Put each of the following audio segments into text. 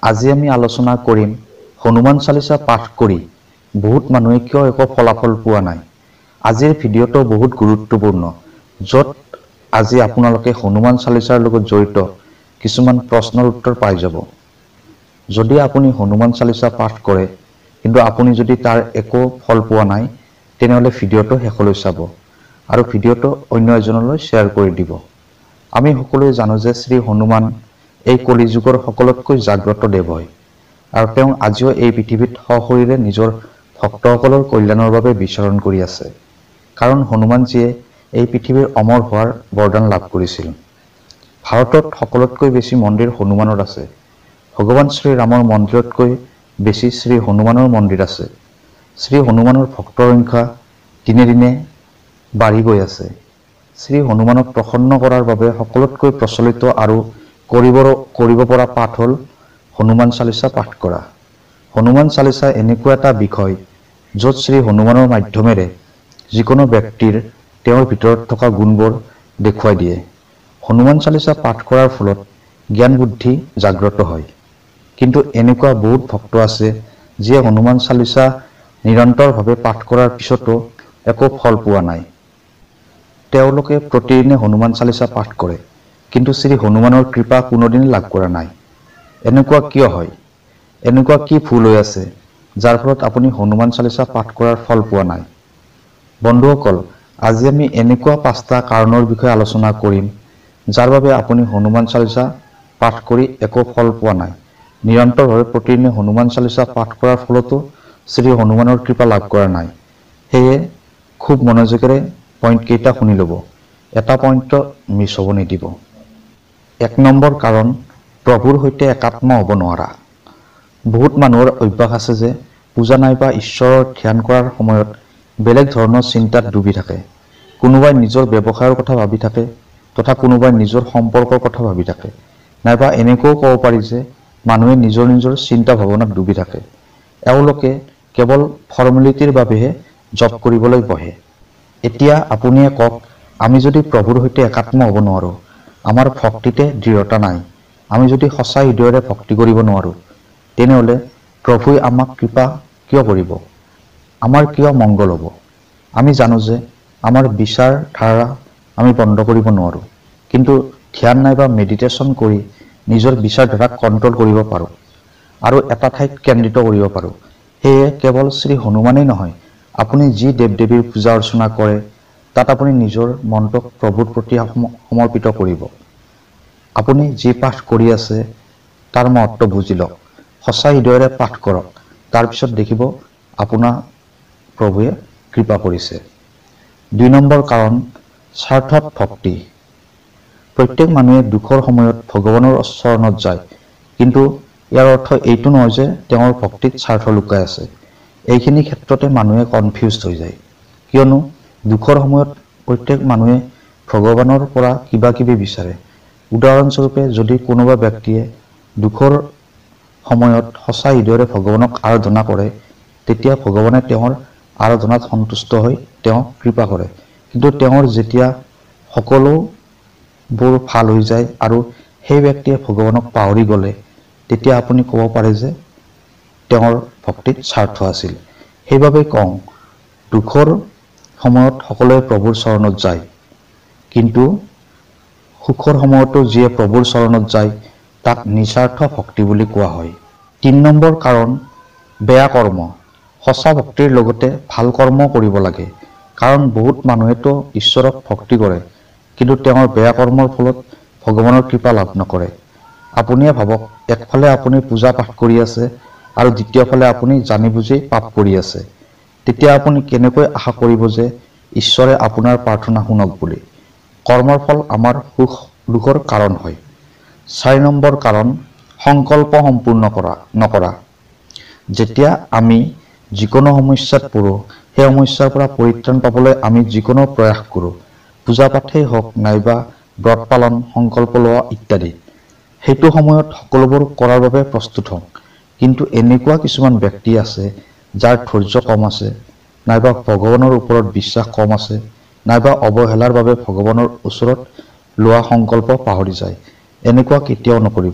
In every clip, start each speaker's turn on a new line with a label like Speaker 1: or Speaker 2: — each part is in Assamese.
Speaker 1: আজি আমি আলোচনা কৰিম হনুমান চালিচা পাঠ কৰি বহুত মানুহে কিয় একো ফলাফল পোৱা নাই। আজিৰ ভিডিঅ'টো বহুত গুৰুত্বপূৰ্ণ, য'ত আজি আপোনালোকে হনুমান চালিচাৰ লগত জড়িত কিছুমান প্ৰশ্নৰ উত্তৰ পাই যাব। যদি আপুনি হনুমান চালিচা পাঠ কৰে কিন্তু আপুনি যদি তাৰ একো ফল পোৱা নাই, তেনেহ'লে ভিডিঅ'টো শেষলৈ চাব আৰু ভিডিঅ'টো অন্য এজনলৈ শ্বেয়াৰ কৰি দিব। আমি সকলোৱে জানো যে শ্ৰী হনুমান এই কলিযুগৰ সকলোতকৈ জাগ্ৰত দেৱ হয় আৰু তেওঁ আজিও এই পৃথিৱীত সশৰীৰে নিজৰ ভক্তসকলৰ কল্যাণৰ বাবে বিচৰণ কৰি আছে। কাৰণ হনুমানজীয়ে এই পৃথিৱীৰ অমৰ হোৱাৰ বৰদান লাভ কৰিছিল। ভাৰতত সকলোতকৈ বেছি মন্দিৰ হনুমানৰ আছে। ভগৱান শ্ৰীৰামৰ মন্দিৰতকৈ বেছি শ্ৰী হনুমানৰ মন্দিৰ আছে। শ্ৰী হনুমানৰ ভক্তৰ সংখ্যা দিনে দিনে বাঢ়ি গৈ আছে। শ্ৰী হনুমানক প্ৰসন্ন কৰাৰ বাবে সকলোতকৈ প্ৰচলিত আৰু কৰিব পৰা পাঠ হ'ল হনুমান চালিচা পাঠ কৰা। হনুমান চালিচা এনেকুৱা এটা বিষয় য'ত শ্ৰী হনুমানৰ মাধ্যমেৰে যিকোনো ব্যক্তিৰ তেওঁৰ ভিতৰত থকা গুণবোৰ দেখুৱাই দিয়ে। হনুমান চালিচা পাঠ কৰাৰ ফলত জ্ঞান বুদ্ধি জাগ্ৰত হয়। কিন্তু এনেকুৱা বহুত ভক্ত আছে যিয়ে হনুমান চালিচা নিৰন্তৰভাৱে পাঠ কৰাৰ পিছতো একো ফল পোৱা নাই। তেওঁলোকে প্ৰতিদিনে হনুমান চালিচা পাঠ কৰে, কিন্তু শ্ৰী হনুমানৰ কৃপা কোনোদিন লাভ কৰা নাই। এনেকুৱা কিয় হয়? এনেকুৱা কি ভুল হৈ আছে যাৰ ফলত আপুনি হনুমান চালিচা পাঠ কৰাৰ ফল পোৱা নাই? বন্ধুসকল, আজি আমি এনেকুৱা 5টা কাৰণৰ বিষয়ে আলোচনা কৰিম যাৰ বাবে আপুনি হনুমান চালিচা পাঠ কৰি একো ফল পোৱা নাই। নিৰন্তৰভাৱে প্ৰতিদিনে হনুমান চালিচা পাঠ কৰাৰ ফলতো শ্ৰী হনুমানৰ কৃপা লাভ কৰা নাই। সেয়ে খুব মনোযোগেৰে পইণ্ট কেইটা শুনি ল'ব, এটা পইণ্ট মিছ হ'ব নিদিব। 1 নম্বৰ কাৰণ, প্ৰভুৰ সৈতে একাত্ম হ'ব নোৱাৰা। বহুত মানুহৰ অভ্যাস আছে যে পূজা নাইবা ঈশ্বৰৰ ধ্যান কৰাৰ সময়ত বেলেগ ধৰণৰ চিন্তাত ডুবি থাকে। কোনোবাই নিজৰ ব্যৱসায়ৰ কথা ভাবি থাকে, তথা কোনোবাই নিজৰ সম্পৰ্কৰ কথা ভাবি থাকে, নাইবা এনেকৈও ক'ব পাৰি যে মানুহে নিজৰ নিজৰ চিন্তা ভাৱনাত ডুবি থাকে। এওঁলোকে কেৱল ফৰ্মেলিটিৰ বাবেহে জপ কৰিবলৈ বহে। এতিয়া আপুনিয়ে কওক, আমি যদি প্ৰভুৰ সৈতে একাত্ম হ'ব নোৱাৰোঁ, আমাৰ ভক্তিতে দৃঢ়তা নাই, আমি যদি সঁচা হৃদয়েৰে ভক্তি কৰিব নোৱাৰোঁ, তেনেহ'লে প্ৰভুই আমাক কৃপা কিয় কৰিব? আমাৰ কিয় মংগল হ'ব? আমি জানো যে আমাৰ বিচাৰ ধাৰা আমি বন্ধ কৰিব নোৱাৰোঁ, কিন্তু ধ্যান নাইবা মেডিটেশ্যন কৰি নিজৰ বিচাৰ ধাৰাক কণ্ট্ৰল কৰিব পাৰোঁ আৰু এটা ঠাইত কেন্দ্ৰিত কৰিব পাৰোঁ। সেয়ে কেৱল শ্ৰী হনুমানেই নহয়, আপুনি যি দেৱ দেৱীৰ পূজা অৰ্চনা কৰে তাত আপুনি নিজৰ মনটোক প্ৰভুৰ প্ৰতি সমৰ্পিত কৰিব। আপুনি যি পাঠ কৰি আছে তাৰ মহত্ব বুজি লওক, সঁচা হৃদয়েৰে পাঠ কৰক, তাৰপিছত দেখিব আপোনাৰ প্ৰভুৱে কৃপা কৰিছে। 2 নম্বৰ কাৰণ, স্বাৰ্থত ভক্তি। প্ৰত্যেক মানুহে দুখৰ সময়ত ভগৱানৰ চৰণত যায়, কিন্তু ইয়াৰ অৰ্থ এইটো নহয় যে তেওঁৰ ভক্তিত স্বাৰ্থ লুকাই আছে। এইখিনি ক্ষেত্ৰতে মানুহে কনফিউজ হৈ যায়, কিয়নো দুখৰ সময়ত প্ৰত্যেক মানুহে ভগৱানৰ পৰা কিবা কিবি বিচাৰে। উদাহৰণস্বৰূপে, যদি কোনোবা ব্যক্তিয়ে দুখৰ সময়ত সঁচা হৃদয়েৰে ভগৱানক আৰাধনা কৰে, তেতিয়া ভগৱানে তেওঁৰ আৰাধনাত সন্তুষ্ট হৈ তেওঁক কৃপা কৰে। কিন্তু তেওঁৰ যেতিয়া সকলোবোৰ ভাল হৈ যায় আৰু সেই ব্যক্তিয়ে ভগৱানক পাহৰি গ'লে, তেতিয়া আপুনি ক'ব পাৰে যে তেওঁৰ ভক্তিত স্বাৰ্থ আছিল। সেইবাবে কওঁ, দুখৰ সময়ত সকলোৱে প্ৰভুৰ চৰণত যায়, কিন্তু সুখৰ সময়তো যিয়ে প্ৰভুৰ চৰণত যায় তাক নিস্বাৰ্থ ভক্তি বুলি কোৱা হয়। 3 নম্বৰ কাৰণ, বেয়া কৰ্ম। সঁচা ভক্তিৰ লগতে ভাল কৰ্মও কৰিব লাগে, কাৰণ বহুত মানুহেতো ঈশ্বৰক ভক্তি কৰে, কিন্তু তেওঁৰ বেয়া কৰ্মৰ ফলত ভগৱানৰ কৃপা লাভ নকৰে। আপুনিয়ে ভাবক, একফালে আপুনি পূজা পাঠ কৰি আছে আৰু দ্বিতীয় ফালে আপুনি জানি বুজি পাপ কৰি আছে। তেতিয়া আপুনি কেনেকৈ আশা কৰিব যে ঈশ্বৰে আপোনাৰ প্ৰাৰ্থনা শুনক বুলি? কৰ্মৰ ফল আমাৰ সুখ দুখৰ কাৰণ হয়। 4 নম্বৰ কাৰণ, সংকল্প সম্পূৰ্ণ নকৰা। যেতিয়া আমি যিকোনো সমস্যাত পৰোঁ, সেই সমস্যাৰ পৰা পৰিত্ৰাণ পাবলৈ আমি যিকোনো প্ৰয়াস কৰোঁ, পূজা পাঠেই হওক নাইবা ব্ৰত পালন, সংকল্প লোৱা ইত্যাদি, সেইটো সময়ত সকলোবোৰ কৰাৰ বাবে প্ৰস্তুত হওঁ। কিন্তু এনেকুৱা কিছুমান ব্যক্তি আছে যাৰ ধৈৰ্য কম আছে, নাইবা ভগৱানৰ ওপৰত বিশ্বাস কম আছে, নাইবা অৱহেলাৰ বাবে ভগৱানৰ ওচৰত লোৱা সংকল্প পাহৰি যায়। এনেকুৱা কেতিয়াও নকৰিব।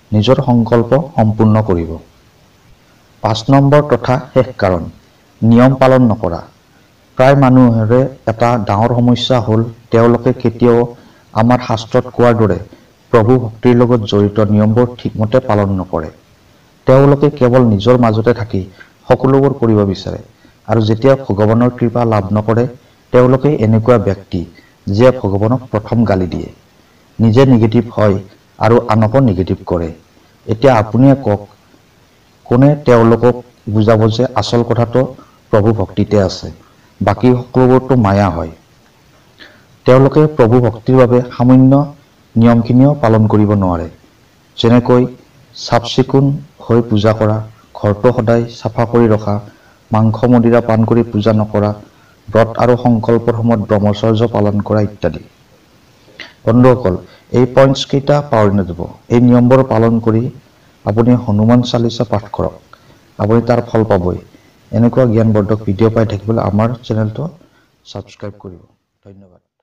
Speaker 1: নিজৰ সংকল্প সম্পূৰ্ণ কৰিব। 5 নম্বৰ তথা শেষ কাৰণ, নিয়ম পালন নকৰা। প্ৰায় মানুহৰে এটা ডাঙৰ সমস্যা হ'ল তেওঁলোকে কেতিয়াও আমাৰ শাস্ত্ৰত কোৱাৰ দৰে প্ৰভু ভক্তিৰ লগত জড়িত নিয়মবোৰ ঠিকমতে পালন নকৰে। তেওঁলোকে কেৱল নিজৰ মাজতে থাকি সকলোবোৰ কৰিব বিচাৰে আৰু যেতিয়া ভগৱানৰ কৃপা লাভ নকৰে তেওঁলোকে এনেকুৱা ব্যক্তি যিয়ে ভগৱানক প্ৰথম গালি দিয়ে, নিজে নিগেটিভ হয় আৰু আনকো নিগেটিভ কৰে। এতিয়া আপুনিয়ে কওক, কোনে তেওঁলোকক বুজাব যে আচল কথাটো প্ৰভু ভক্তিতে আছে, বাকী সকলোবোৰতো মায়া হয়। তেওঁলোকে প্ৰভু ভক্তিৰ বাবে সামান্য নিয়মখিনিও পালন কৰিব নোৱাৰে, যেনেকৈ চাফ চিকুণ হৈ পূজা কৰা, ঘৰটো সদায় চাফা কৰি ৰখা, মাংস মদিৰা পান কৰি পূজা নকৰা, ব্ৰত আৰু সংকল্পৰ সময়ত ব্ৰহ্মচৰ্য পালন কৰা ইত্যাদি। বন্ধুসকল, এই পইণ্টছ কেইটা পাহৰি নাযাব। এই নিয়মবোৰ পালন কৰি আপুনি হনুমান চালিচা পাঠ কৰক, আপুনি তাৰ ফল পাবই। এনেকুৱা জ্ঞানবৰ্ধক ভিডিঅ' পাই থাকিবলৈ আমাৰ চেনেলটো ছাবস্ক্ৰাইব কৰিব। ধন্যবাদ।